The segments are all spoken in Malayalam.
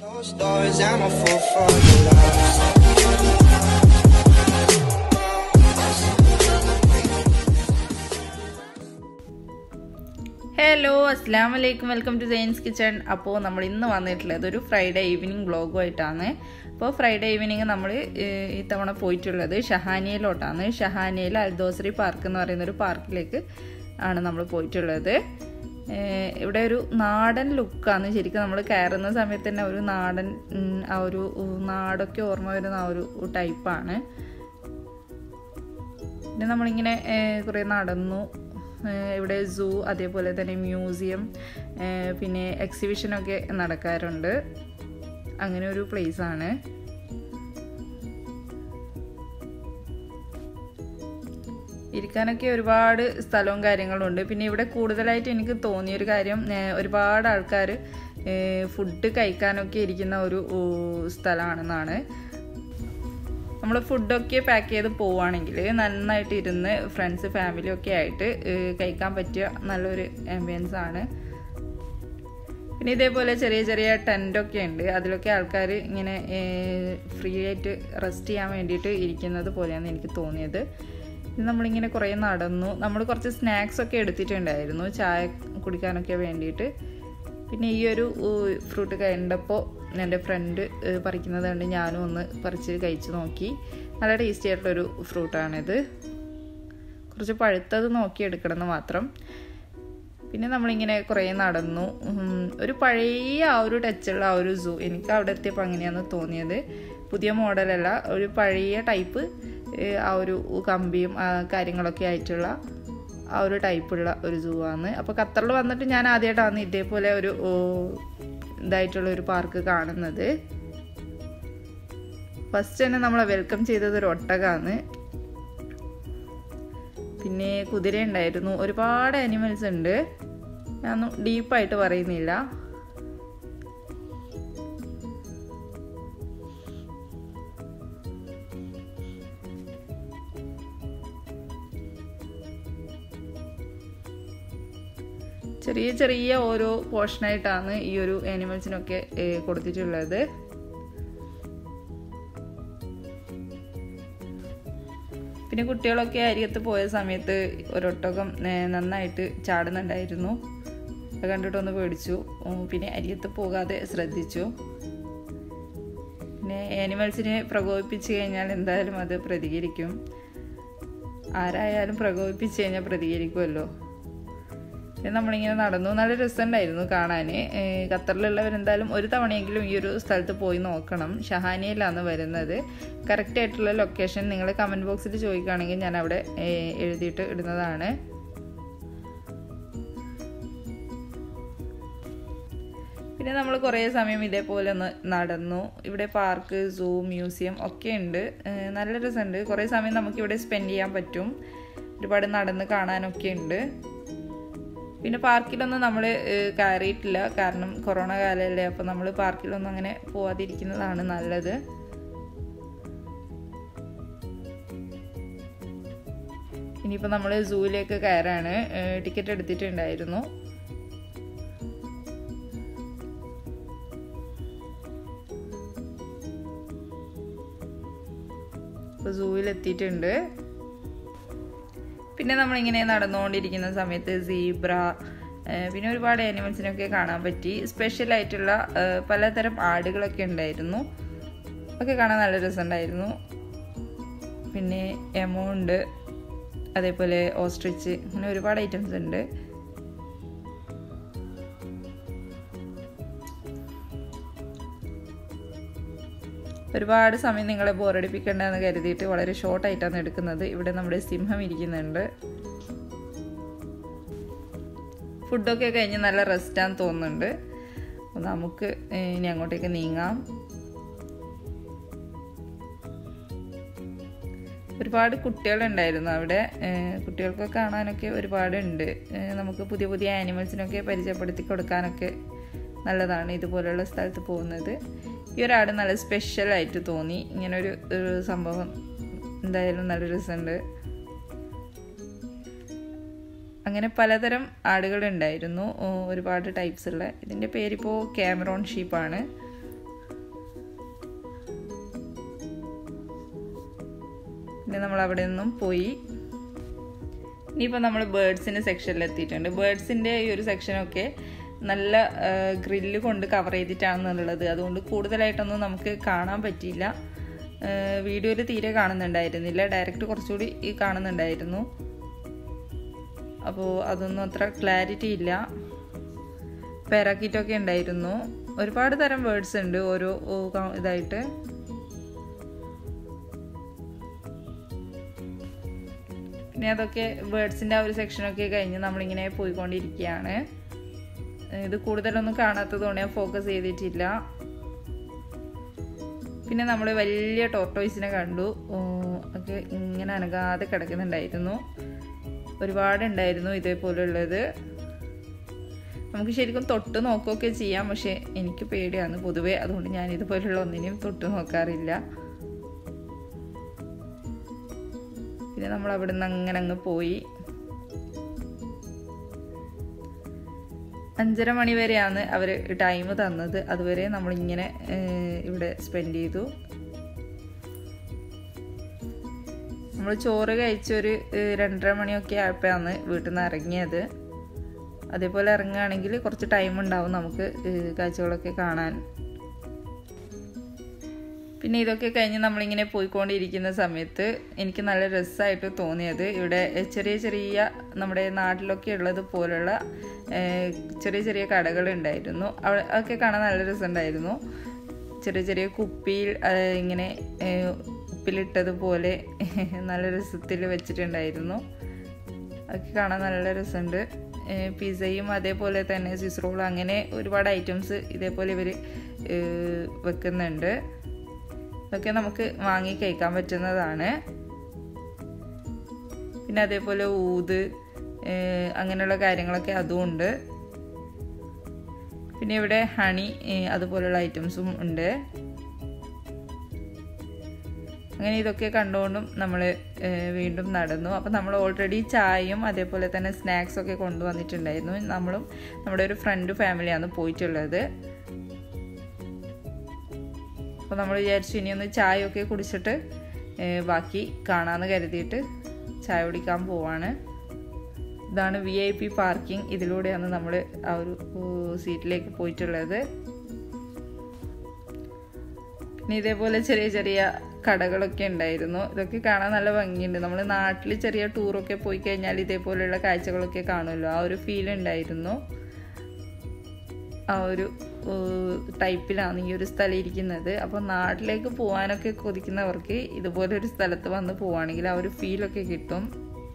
ഹലോ അസ്സലാമു അലൈക്കും വെൽക്കം ടു Zainzkitchen. അപ്പോൾ നമ്മൾ ഇന്ന് വന്നിട്ടുള്ളത് ഒരു ഫ്രൈഡേ ഈവനിങ് വ്ളോഗുമായിട്ടാണ്. അപ്പോൾ ഫ്രൈഡേ ഈവനിങ് നമ്മൾ ഇത്തവണ പോയിട്ടുള്ളത് ഷഹാനിയയിലോട്ടാണ്. ഷഹാനിയയിൽ ദോസറി പാർക്ക് എന്ന് പറയുന്നൊരു പാർക്കിലേക്ക് ആണ് നമ്മൾ പോയിട്ടുള്ളത്. ഇവിടെ ഒരു നാടൻ ലുക്കാണ്. ശരിക്കും നമ്മൾ കയറുന്ന സമയത്ത് തന്നെ ഒരു നാടൻ ആ ഒരു നാടൊക്കെ ഓർമ്മ വരുന്ന ആ ഒരു ടൈപ്പാണ്. പിന്നെ നമ്മളിങ്ങനെ കുറേ നടന്നു. ഇവിടെ സൂ, അതേപോലെ തന്നെ മ്യൂസിയം, പിന്നെ എക്സിബിഷനൊക്കെ നടക്കാറുണ്ട്. അങ്ങനെ ഒരു പ്ലേസാണ്. ഇരിക്കാനൊക്കെ ഒരുപാട് സ്ഥലവും കാര്യങ്ങളും ഉണ്ട്. പിന്നെ ഇവിടെ കൂടുതലായിട്ട് എനിക്ക് തോന്നിയൊരു കാര്യം, ഒരുപാട് ആൾക്കാർ ഫുഡ് കഴിക്കാനൊക്കെ ഇരിക്കുന്ന ഒരു സ്ഥലമാണെന്നാണ്. നമ്മൾ ഫുഡൊക്കെ പാക്ക് ചെയ്ത് പോവുകയാണെങ്കിൽ നന്നായിട്ട് ഇരുന്ന് ഫ്രണ്ട്സ് ഫാമിലിയൊക്കെ ആയിട്ട് കഴിക്കാൻ പറ്റിയ നല്ലൊരു ആംബിയൻസ് ആണ്. പിന്നെ ഇതേപോലെ ചെറിയ ചെറിയ ടെൻറ്റൊക്കെ ഉണ്ട്. അതിലൊക്കെ ആൾക്കാർ ഇങ്ങനെ ഫ്രീ ആയിട്ട് റെസ്റ്റ് ചെയ്യാൻ വേണ്ടിയിട്ട് ഇരിക്കുന്നത് പോലെയാണ് എനിക്ക് തോന്നിയത്. നമ്മളിങ്ങനെ കുറേ നടന്നു. നമ്മൾ കുറച്ച് സ്നാക്സൊക്കെ എടുത്തിട്ടുണ്ടായിരുന്നു ചായ കുടിക്കാനൊക്കെ വേണ്ടിയിട്ട്. പിന്നെ ഈ ഒരു ഫ്രൂട്ട് കണ്ടപ്പോൾ എൻ്റെ ഫ്രണ്ട് പറിക്കുന്നത് കണ്ട് ഞാനും ഒന്ന് പറിച്ച് കഴിച്ച് നോക്കി. നല്ല ടേസ്റ്റി ആയിട്ടുള്ളൊരു ഫ്രൂട്ടാണിത്. കുറച്ച് പഴുത്തത് നോക്കി എടുക്കണമെന്ന് മാത്രം. പിന്നെ നമ്മളിങ്ങനെ കുറേ നടന്നു. ഒരു പഴയ ആ ഒരു ടച്ചുള്ള ആ ഒരു സൂ എനിക്ക് അവിടെ എത്തിയപ്പോൾ അങ്ങനെയാണ് തോന്നിയത്. പുതിയ മോഡലല്ല, ഒരു പഴയ ടൈപ്പ് ആ ഒരു കമ്പിയും കാര്യങ്ങളൊക്കെ ആയിട്ടുള്ള ആ ഒരു ടൈപ്പുള്ള ഒരു സൂ ആണ്. അപ്പോൾ ഖത്തറിൽ വന്നിട്ട് ഞാൻ ആദ്യമായിട്ടാണ് ഇതേപോലെ ഒരു ഇതായിട്ടുള്ള ഒരു പാർക്ക് കാണുന്നത്. ഫസ്റ്റ് തന്നെ നമ്മളെ വെൽക്കം ചെയ്തത് ഒരു ഒട്ടകമാണ്. പിന്നെ കുതിര ഉണ്ടായിരുന്നു. ഒരുപാട് ആനിമൽസ് ഉണ്ട്. ഞാനൊന്നും ഡീപ്പായിട്ട് പറയുന്നില്ല. ചെറിയ ചെറിയ ഓരോ പോർഷനായിട്ടാണ് ഈ ഒരു ആനിമൽസിനൊക്കെ കൊടുത്തിട്ടുള്ളത്. പിന്നെ കുട്ടികളൊക്കെ അരികത്ത് പോയ സമയത്ത് ഒരൊട്ടകം നന്നായിട്ട് ചാടുന്നുണ്ടായിരുന്നു. അത് കണ്ടിട്ടൊന്ന് പേടിച്ചു. പിന്നെ അരികത്ത് പോകാതെ ശ്രദ്ധിച്ചു. പിന്നെ ആനിമൽസിനെ പ്രകോപിപ്പിച്ച് കഴിഞ്ഞാൽ എന്തായാലും അത് പ്രതികരിക്കും. ആരായാലും പ്രകോപിപ്പിച്ച് കഴിഞ്ഞാൽ പ്രതികരിക്കുമല്ലോ. നമ്മളിങ്ങനെ നടന്നു. നല്ല രസമുണ്ടായിരുന്നു കാണാൻ. ഖത്തറിലുള്ളവരെന്തായാലും ഒരു തവണയെങ്കിലും ഈ ഒരു സ്ഥലത്ത് പോയി നോക്കണം. ഷഹാനിയയിലാണ് വരുന്നത്. കറക്റ്റ് ആയിട്ടുള്ള ലൊക്കേഷൻ നിങ്ങൾ കമൻറ്റ് ബോക്സിൽ ചോദിക്കുകയാണെങ്കിൽ ഞാൻ അവിടെ എഴുതിയിട്ട് ഇടുന്നതാണ്. പിന്നെ നമ്മൾ കുറേ സമയം ഇതേപോലെ ഒന്ന് നടന്നു. ഇവിടെ പാർക്ക്, സൂ, മ്യൂസിയം ഒക്കെ ഉണ്ട്. നല്ല രസമുണ്ട്. കുറേ സമയം നമുക്കിവിടെ സ്പെൻഡ് ചെയ്യാൻ പറ്റും. ഒരുപാട് നടന്ന് കാണാനൊക്കെ ഉണ്ട്. പിന്നെ പാർക്കിലൊന്നും നമ്മൾ കയറിയിട്ടില്ല, കാരണം കൊറോണ കാലമല്ലേ. അപ്പോൾ നമ്മൾ പാർക്കിലൊന്നും അങ്ങനെ പോവാതിരിക്കുന്നതാണ് നല്ലത്. ഇനിയിപ്പോൾ നമ്മൾ സൂവിലേക്ക് കയറാണ്. ടിക്കറ്റ് എടുത്തിട്ടുണ്ടായിരുന്നു. ഇപ്പോൾ സൂവിലെത്തിയിട്ടുണ്ട്. പിന്നെ നമ്മളിങ്ങനെ നടന്നുകൊണ്ടിരിക്കുന്ന സമയത്ത് സീബ്ര, പിന്നെ ഒരുപാട് ആനിമൽസിനൊക്കെ കാണാൻ പറ്റി. സ്പെഷ്യലായിട്ടുള്ള പലതരം ആടുകളൊക്കെ ഉണ്ടായിരുന്നു. ഒക്കെ കാണാൻ നല്ല രസമുണ്ടായിരുന്നു. പിന്നെ എമൗണ്ട്, അതേപോലെ ഓസ്ട്രിച്ച്, അങ്ങനെ ഒരുപാട് ഐറ്റംസ് ഉണ്ട്. ഒരുപാട് സമയം നിങ്ങളെ ബോറടിപ്പിക്കേണ്ടെന്ന് കരുതിയിട്ട് വളരെ ഷോർട്ടായിട്ടാണ് എടുക്കുന്നത്. ഇവിടെ നമ്മുടെ സിംഹം ഇരിക്കുന്നുണ്ട്. ഫുഡൊക്കെ കഴിഞ്ഞ് നല്ല റെസ്റ്റാന്ന് തോന്നുന്നുണ്ട്. അപ്പോൾ നമുക്ക് ഇനി അങ്ങോട്ടേക്ക് നീങ്ങാം. ഒരുപാട് കുട്ടികളുണ്ടായിരുന്നു അവിടെ. കുട്ടികൾക്കൊക്കെ കാണാനൊക്കെ ഒരുപാടുണ്ട്. നമുക്ക് പുതിയ പുതിയ ആനിമൽസിനൊക്കെ പരിചയപ്പെടുത്തി കൊടുക്കാനൊക്കെ നല്ലതാണ് ഇതുപോലെയുള്ള സ്ഥലത്ത് പോകുന്നത്. ഈ ഒരാട് നല്ല സ്പെഷ്യലായിട്ട് തോന്നി. ഇങ്ങനൊരു സംഭവം എന്തായാലും നല്ല രസമുണ്ട്. അങ്ങനെ പലതരം ആടുകളുണ്ടായിരുന്നു, ഒരുപാട് ടൈപ്സ് ഉള്ള. ഇതിൻ്റെ പേരിപ്പോൾ ക്യാമറോൺ ഷീപ്പാണ്. പിന്നെ നമ്മൾ അവിടെ നിന്നും പോയി. ഇനിയിപ്പോൾ നമ്മൾ ബേർഡ്സിൻ്റെ സെക്ഷനിൽ എത്തിയിട്ടുണ്ട്. ബേർഡ്സിൻ്റെ ഈ ഒരു സെക്ഷനൊക്കെ നല്ല ഗ്രില്ല് കൊണ്ട് കവർ ചെയ്തിട്ടാണെന്നുള്ളത്, അതുകൊണ്ട് കൂടുതലായിട്ടൊന്നും നമുക്ക് കാണാൻ പറ്റിയില്ല. വീഡിയോയിൽ തീരെ കാണുന്നുണ്ടായിരുന്നില്ല, ഡയറക്റ്റ് കുറച്ചുകൂടി കാണുന്നുണ്ടായിരുന്നു. അപ്പോൾ അതൊന്നും അത്ര ക്ലാരിറ്റി ഇല്ല. പാരാക്കീറ്റൊക്കെ ഉണ്ടായിരുന്നു. ഒരുപാട് തരം ബേർഡ്സ് ഉണ്ട് ഓരോ ഇതായിട്ട്. പിന്നെ അതൊക്കെ ബേർഡ്സിൻ്റെ ആ ഒരു സെക്ഷനൊക്കെ കഴിഞ്ഞ് നമ്മളിങ്ങനെ പോയിക്കൊണ്ടിരിക്കുകയാണ്. ഇത് കൂടുതലൊന്നും കാണാത്തതുകൊണ്ട് ഞാൻ ഫോക്കസ് ചെയ്തിട്ടില്ല. പിന്നെ നമ്മൾ വലിയ ടോർട്ടോയ്സിനെ കണ്ടു. ഒക്കെ ഇങ്ങനെ അനങ്ങാതെ കിടക്കുന്നുണ്ടായിരുന്നു. ഒരുപാടുണ്ടായിരുന്നു ഇതേപോലുള്ളത്. നമുക്ക് ശരിക്കും തൊട്ട് നോക്കുകയൊക്കെ ചെയ്യാം, പക്ഷെ എനിക്ക് പേടിയാണ് പൊതുവേ, അതുകൊണ്ട് ഞാൻ ഇതുപോലുള്ള ഒന്നിനെയും തൊട്ട് നോക്കാറില്ല. പിന്നെ നമ്മൾ അവിടെ നിന്ന് അങ്ങനെ അങ്ങ് പോയി. 5:30 മണി വരെയാണ് അവർ ടൈം തന്നത്. അതുവരെ നമ്മളിങ്ങനെ ഇവിടെ സ്പെൻഡ് ചെയ്തു. നമ്മൾ ചോറ് കഴിച്ചൊരു 2:30 മണിയൊക്കെ ആയപ്പോഴാണ് വീട്ടിൽ നിന്ന് ഇറങ്ങിയത്. അതേപോലെ ഇറങ്ങുകയാണെങ്കിൽ കുറച്ച് ടൈം ഉണ്ടാവും നമുക്ക് കാഴ്ചകളൊക്കെ കാണാൻ. പിന്നെ ഇതൊക്കെ കഴിഞ്ഞ് നമ്മളിങ്ങനെ പോയിക്കൊണ്ടിരിക്കുന്ന സമയത്ത് എനിക്ക് നല്ല രസമായിട്ട് തോന്നിയത്, ഇവിടെ ചെറിയ ചെറിയ നമ്മുടെ നാട്ടിലൊക്കെ ഉള്ളത് പോലുള്ള ചെറിയ ചെറിയ കടകളുണ്ടായിരുന്നു. അതൊക്കെ കാണാൻ നല്ല രസമുണ്ടായിരുന്നു. ചെറിയ ചെറിയ കുപ്പിയിൽ ഇങ്ങനെ ഉപ്പിലിട്ടതുപോലെ നല്ല രസത്തിൽ വെച്ചിട്ടുണ്ടായിരുന്നു. അതൊക്കെ കാണാൻ നല്ല രസമുണ്ട്. പിസയും അതേപോലെ തന്നെ സ്വിസ് റോൾ, അങ്ങനെ ഒരുപാട് ഐറ്റംസ് ഇതേപോലെ ഇവർ വെക്കുന്നുണ്ട്. ഇതൊക്കെ നമുക്ക് വാങ്ങി കഴിക്കാൻ പറ്റുന്നതാണ്. പിന്നെ അതേപോലെ ഊത് അങ്ങനെയുള്ള കാര്യങ്ങളൊക്കെ അതും ഉണ്ട്. പിന്നെ ഇവിടെ ഹണി അതുപോലുള്ള ഐറ്റംസും ഉണ്ട്. അങ്ങനെ ഇതൊക്കെ കണ്ടുകൊണ്ടും നമ്മൾ വീണ്ടും നടന്നു. അപ്പോൾ നമ്മൾ ഓൾറെഡി ചായയും അതേപോലെ തന്നെ സ്നാക്സൊക്കെ കൊണ്ടുവന്നിട്ടുണ്ടായിരുന്നു. നമ്മളും നമ്മുടെ ഒരു ഫ്രണ്ട് ഫാമിലിയാണ് പോയിട്ടുള്ളത്. അപ്പോൾ നമ്മൾ വിചാരിച്ചു ഇനിയൊന്ന് ചായയൊക്കെ കുടിച്ചിട്ട് ബാക്കി കാണാമെന്ന് കരുതിയിട്ട് ചായ കുടിക്കാൻ പോവാണ്. ഇതാണ് VIP പാർക്കിംഗ്. ഇതിലൂടെയാണ് നമ്മൾ ആ ഒരു സീറ്റിലേക്ക് പോയിട്ടുള്ളത്. പിന്നെ ഇതേപോലെ ചെറിയ ചെറിയ കടകളൊക്കെ ഉണ്ടായിരുന്നു. ഇതൊക്കെ കാണാൻ നല്ല ഭംഗിയുണ്ട്. നമ്മൾ നാട്ടിൽ ചെറിയ ടൂറൊക്കെ പോയി കഴിഞ്ഞാൽ ഇതേപോലെയുള്ള കാഴ്ചകളൊക്കെ കാണുമല്ലോ, ആ ഒരു ഫീൽ ഉണ്ടായിരുന്നു. ആ ഒരു ടൈപ്പിലാണ് ഈ ഒരു സ്ഥലം ഇരിക്കുന്നത്. അപ്പോൾ നാട്ടിലേക്ക് പോകാനൊക്കെ കൊതിക്കുന്നവർക്ക് ഇതുപോലെ ഒരു സ്ഥലത്ത് വന്ന് പോവുകയാണെങ്കിൽ ആ ഒരു ഫീലൊക്കെ കിട്ടും.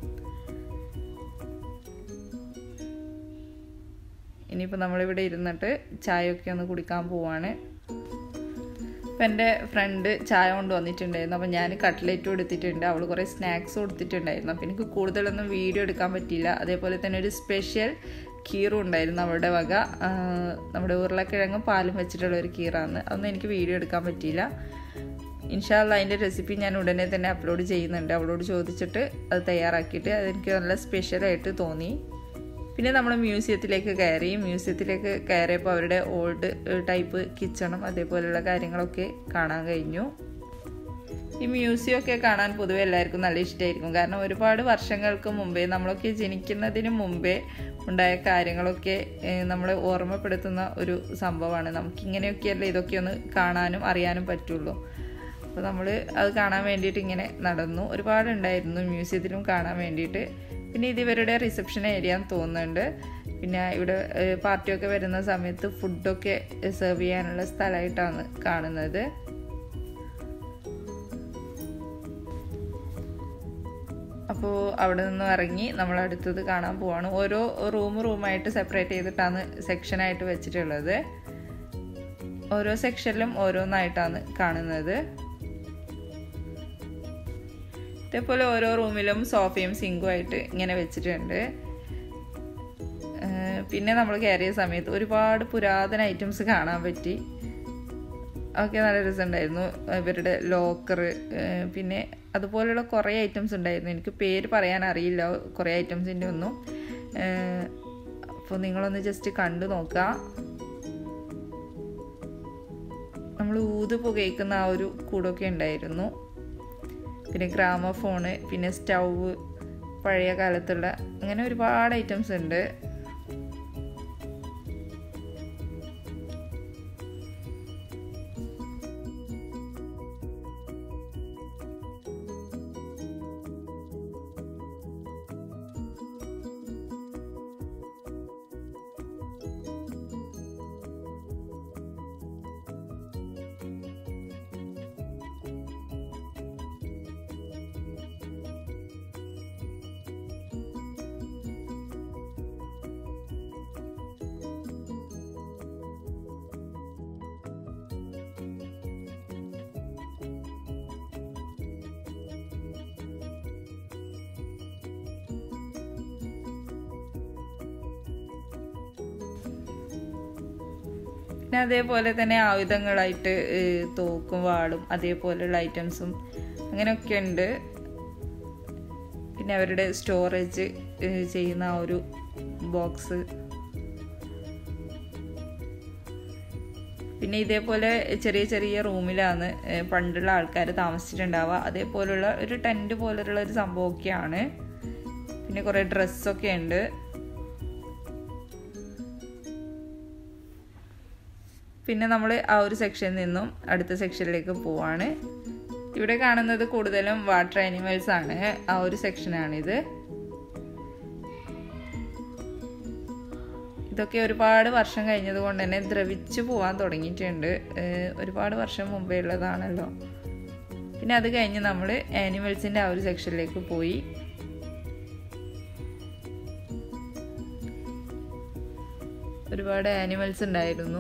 ഇനിയിപ്പോൾ നമ്മളിവിടെ ഇരുന്നിട്ട് ചായയൊക്കെ ഒന്ന് കുടിക്കാൻ പോവാണ്. അപ്പം എൻ്റെ ഫ്രണ്ട് ചായ കൊണ്ട് വന്നിട്ടുണ്ടായിരുന്നു. അപ്പോൾ ഞാൻ കട്ട്ലേറ്റും എടുത്തിട്ടുണ്ട്, അവൾ കുറേ സ്നാക്സും കൊടുത്തിട്ടുണ്ടായിരുന്നു. അപ്പോൾ എനിക്ക് കൂടുതലൊന്നും വീഡിയോ എടുക്കാൻ പറ്റിയില്ല. അതേപോലെ തന്നെ ഒരു സ്പെഷ്യൽ കീറും ഉണ്ടായിരുന്നു അവളുടെ വക. നമ്മുടെ ഉരുളക്കിഴങ്ങും പാലും വെച്ചിട്ടുള്ള ഒരു കീറാണ്. അതൊന്നും എനിക്ക് വീഡിയോ എടുക്കാൻ പറ്റിയില്ല. ഇൻഷാ അല്ലാഹ് അതിൻ്റെ റെസിപ്പി ഞാൻ ഉടനെ തന്നെ അപ്ലോഡ് ചെയ്യുന്നുണ്ട്. അവളോട് ചോദിച്ചിട്ട് അത് തയ്യാറാക്കിയിട്ട് അതെനിക്ക് നല്ല സ്പെഷ്യലായിട്ട് തോന്നി. പിന്നെ നമ്മൾ മ്യൂസിയത്തിലേക്ക് കയറിയപ്പോൾ അവരുടെ ഓൾഡ് ടൈപ്പ് കിച്ചണും അതേപോലെയുള്ള കാര്യങ്ങളൊക്കെ കാണാൻ കഴിഞ്ഞു. ഈ മ്യൂസിയമൊക്കെ കാണാൻ പൊതുവെ എല്ലാവർക്കും നല്ല ഇഷ്ടമായിരിക്കും. കാരണം ഒരുപാട് വർഷങ്ങൾക്ക് മുമ്പേ, നമ്മളൊക്കെ ജനിക്കുന്നതിന് മുമ്പേ ഉണ്ടായ കാര്യങ്ങളൊക്കെ നമ്മളെ ഓർമ്മപ്പെടുത്തുന്ന ഒരു സംഭവമാണ്. നമുക്കിങ്ങനെയൊക്കെയല്ലേ ഇതൊക്കെ ഒന്ന് കാണാനും അറിയാനും പറ്റുള്ളൂ. അപ്പോൾ നമ്മൾ അത് കാണാൻ വേണ്ടിയിട്ട് ഇങ്ങനെ നടന്നു. ഒരുപാടുണ്ടായിരുന്നു മ്യൂസിയത്തിലും കാണാൻ വേണ്ടിയിട്ട്. പിന്നെ ഇത് ഇവരുടെ റിസപ്ഷൻ ഏരിയ എന്ന് തോന്നുന്നുണ്ട്. പിന്നെ ഇവിടെ പാർട്ടിയൊക്കെ വരുന്ന സമയത്ത് ഫുഡൊക്കെ സെർവ് ചെയ്യാനുള്ള സ്ഥലമായിട്ടാണ് കാണുന്നത്. അപ്പോൾ അവിടെ നിന്നും ഇറങ്ങി നമ്മൾ അടുത്തത് കാണാൻ പോവാണ്. ഓരോ റൂമായിട്ട് സെപ്പറേറ്റ് ചെയ്തിട്ടാണ് സെക്ഷനായിട്ട് വെച്ചിട്ടുള്ളത്. ഓരോ സെക്ഷനിലും ഓരോന്നായിട്ടാണ് കാണുന്നത്. ഇതേപോലെ ഓരോ റൂമിലും സോഫയും സിങ്കും ആയിട്ട് ഇങ്ങനെ വെച്ചിട്ടുണ്ട്. പിന്നെ നമ്മൾ കയറിയ സമയത്ത് ഒരുപാട് പുരാതന ഐറ്റംസ് കാണാൻ പറ്റി. അതൊക്കെ നല്ല രസമുണ്ടായിരുന്നു. ഇവരുടെ ലോക്കർ, പിന്നെ അതുപോലെയുള്ള കുറേ ഐറ്റംസ് ഉണ്ടായിരുന്നു. എനിക്ക് പേര് പറയാൻ അറിയില്ല കുറേ ഐറ്റംസിൻ്റെ ഒന്നും. അപ്പോൾ നിങ്ങളൊന്ന് ജസ്റ്റ് കണ്ടു നോക്കുക. നമ്മൾ ഊത് പുകയ്ക്കുന്ന ആ ഒരു കൂടൊക്കെ ഉണ്ടായിരുന്നു. പിന്നെ ഗ്രാമഫോണ്, പിന്നെ സ്റ്റൗവ്, പഴയ കാലത്തുള്ള അങ്ങനെ ഒരുപാട് ഐറ്റംസ് ഉണ്ട്. പിന്നെ അതേപോലെ തന്നെ ആയുധങ്ങളായിട്ട് തോക്കും വാളും അതേപോലെയുള്ള ഐറ്റംസും അങ്ങനെയൊക്കെ ഉണ്ട്. പിന്നെ അവരുടെ സ്റ്റോറേജ് ചെയ്യുന്ന ആ ഒരു ബോക്സ്. പിന്നെ ഇതേപോലെ ചെറിയ ചെറിയ റൂമിലാണ് പണ്ടുള്ള ആൾക്കാർ താമസിച്ചിട്ടുണ്ടാവുക. അതേപോലുള്ള ഒരു ടെൻറ്റ് പോലുള്ള ഒരു സംഭവമൊക്കെയാണ്. പിന്നെ കുറേ ഡ്രസ്സൊക്കെ ഉണ്ട്. പിന്നെ നമ്മൾ ആ ഒരു സെക്ഷനിൽ നിന്നും അടുത്ത സെക്ഷനിലേക്ക് പോവാണ്. ഇവിടെ കാണുന്നത് കൂടുതലും വാട്ടർ ആനിമൽസ് ആണ്. ആ ഒരു സെക്ഷനാണിത്. ഇതൊക്കെ ഒരുപാട് വർഷം കഴിഞ്ഞത് കൊണ്ട് തന്നെ ദ്രവിച്ചു പോകാൻ തുടങ്ങിയിട്ടുണ്ട്. ഒരുപാട് വർഷം മുമ്പേ ഉള്ളതാണല്ലോ. പിന്നെ അത് കഴിഞ്ഞ് നമ്മൾ ആനിമൽസിൻ്റെ ആ ഒരു സെക്ഷനിലേക്ക് പോയി. ഒരുപാട് ആനിമൽസ് ഉണ്ടായിരുന്നു.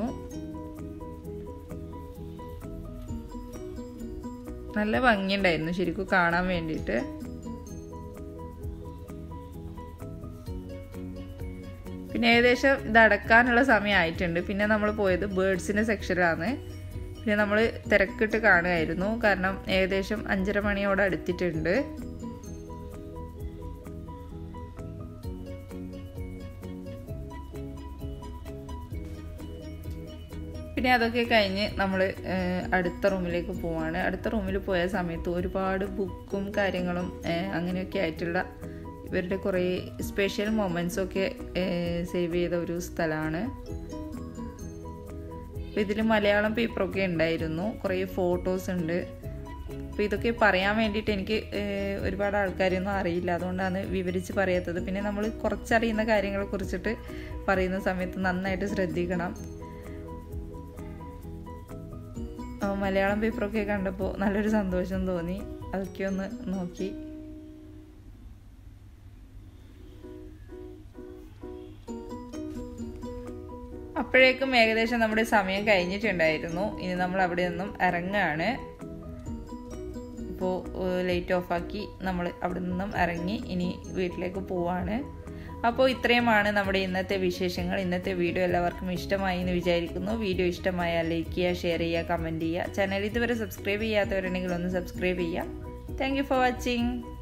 നല്ല ഭംഗിയുണ്ടായിരുന്നു ശരിക്കും കാണാൻ വേണ്ടിയിട്ട്. പിന്നെ ഏകദേശം ഇത് അടക്കാനുള്ള സമയമായിട്ടുണ്ട്. പിന്നെ നമ്മൾ പോയത് ബേർഡ്സിൻ്റെ സെക്ഷനിലാണ്. പിന്നെ നമ്മൾ തിരക്കിട്ട് കാണുമായിരുന്നു, കാരണം ഏകദേശം 5:30 മണിയോടെ അടുത്തിട്ടുണ്ട്. പിന്നെ അതൊക്കെ കഴിഞ്ഞ് നമ്മൾ അടുത്ത റൂമിലേക്ക് പോവാണ്. അടുത്ത റൂമിൽ പോയ സമയത്ത് ഒരുപാട് ബുക്കും കാര്യങ്ങളും അങ്ങനെയൊക്കെ ആയിട്ടുള്ള ഇവരുടെ കുറേ സ്പെഷ്യൽ മൊമെൻറ്റ്സൊക്കെ സേവ് ചെയ്ത ഒരു സ്ഥലമാണ്. അപ്പോൾ ഇതിൽ മലയാളം പേപ്പറൊക്കെ ഉണ്ടായിരുന്നു, കുറേ ഫോട്ടോസ് ഉണ്ട്. അപ്പോൾ ഇതൊക്കെ പറയാൻ വേണ്ടിയിട്ട് എനിക്ക് ഒരുപാട് ആൾക്കാരൊന്നും അറിയില്ല, അതുകൊണ്ടാണ് വിവരിച്ച് പറയാത്തത്. പിന്നെ നമ്മൾ കുറച്ചറിയുന്ന കാര്യങ്ങളെ കുറിച്ചിട്ട് പറയുന്ന സമയത്ത് നന്നായിട്ട് ശ്രദ്ധിക്കണം. മലയാളം പേപ്പറൊക്കെ കണ്ടപ്പോൾ നല്ലൊരു സന്തോഷം തോന്നി. അതൊക്കെ ഒന്ന് നോക്കി. അപ്പോഴേക്കും ഏകദേശം നമ്മുടെ സമയം കഴിഞ്ഞിട്ടുണ്ടായിരുന്നു. ഇനി നമ്മൾ അവിടെ നിന്നും ഇറങ്ങുകയാണ്. ഇപ്പോൾ ലൈറ്റ് ഓഫാക്കി നമ്മൾ അവിടെ നിന്നും ഇറങ്ങി ഇനി വീട്ടിലേക്ക് പോവാണ്. അപ്പോൾ ഇത്രയുമാണ് നമ്മുടെ ഇന്നത്തെ വിശേഷങ്ങൾ. ഇന്നത്തെ വീഡിയോ എല്ലാവർക്കും ഇഷ്ടമായി എന്ന് വിചാരിക്കുന്നു. വീഡിയോ ഇഷ്ടമായാൽ ലൈക്ക് ചെയ്യുക, ഷെയർ ചെയ്യുക, കമൻറ്റ് ചെയ്യുക. ചാനൽ ഇതുവരെ സബ്സ്ക്രൈബ് ചെയ്യാത്തവരുണ്ടെങ്കിൽ ഒന്ന് സബ്സ്ക്രൈബ് ചെയ്യുക. Thank you for watching.